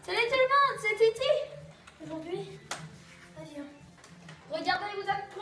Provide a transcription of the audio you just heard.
Salut tout le monde, c'est Titi. Aujourd'hui, avion. Regardez, vous avez